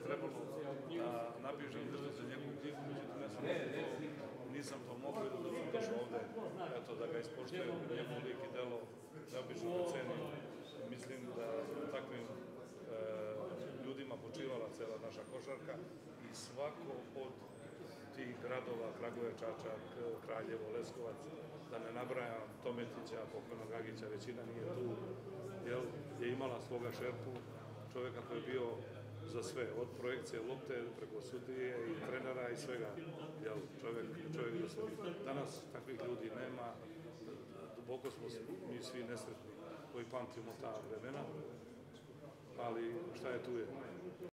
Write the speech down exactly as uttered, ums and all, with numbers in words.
trebalo da napišem nešto za njegovu knjigu, međutim ja sam to, nisam to mogao i da sam došao ovde, eto, da ga ispoštujem, njegov lik i delo, neobično ga cenim. Mislim da takvim ljudima počivala cela naša košarka i svako od tih gradova, Kragujevac, Čačak, Kraljevo, Leskovac, da ne nabrajam Tometića, pokojnog Agića, većina nije tu, je imala svoga šerpu, čoveka koji je bio za sve, od projekcije lopte preko sudije i trenera i svega, čovek za sve. Danas takvih ljudi nema, duboko smo mi svi nesretni koji pamtimo ta vremena, ali šta je tu je.